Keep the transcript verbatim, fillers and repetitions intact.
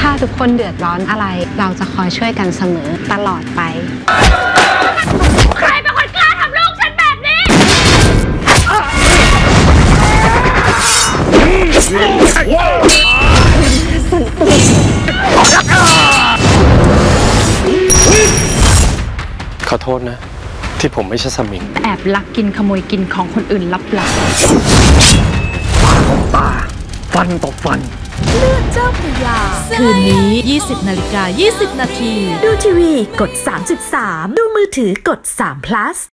ถ้าทุกคนเดือดร้อนอะไรเราจะคอยช่วยกันเสมอตลอดไปใครเป็นคนกล้าทำลูกฉันแบบนี้ขอโทษนะที่ผมไม่ใช่สมิงแอบลักกินขโมยกินของคนอื่นลับหลังตาฟันต่อฟันเลือดเจ้าพระยาคืนนี้ ยี่สิบนาฬิกายี่สิบนาทีดูทีวีกดสามสิบสามดูมือถือกดสาม plus